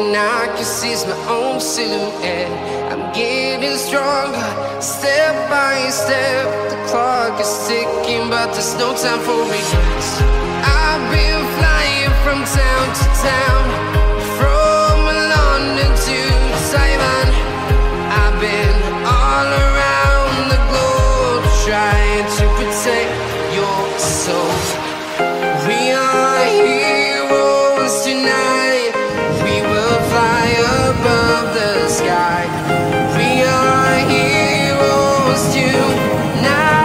and I can see my own silhouette. I'm getting stronger, step by step. The clock is ticking, but there's no time for regrets. I've been flying from town to town, from London to Taiwan. I've been all around the globe, trying to protect your soul. We are heroes tonight. We will fly above the sky. We are heroes tonight.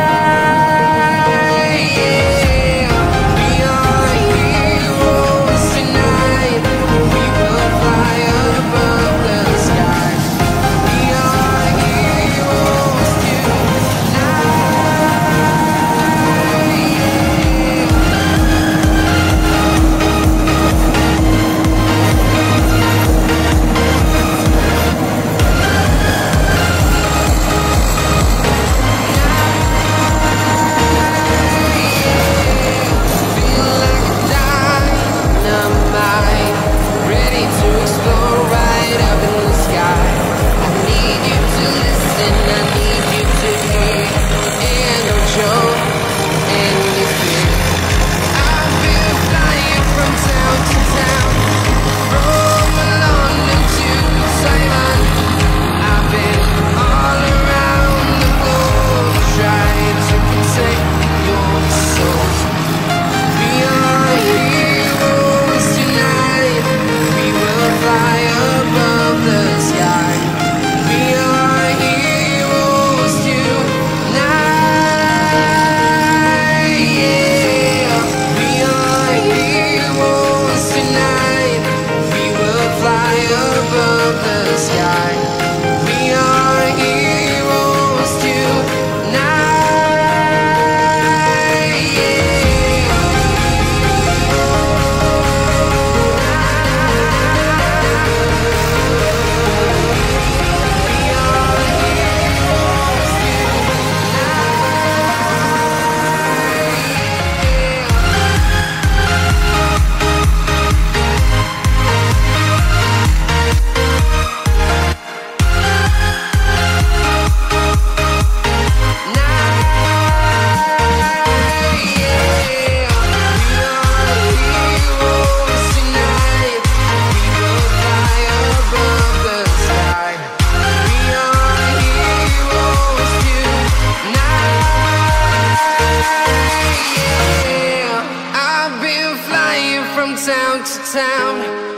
Yeah. We are heroes tonight. We will fly above the sky. We are heroes town to town.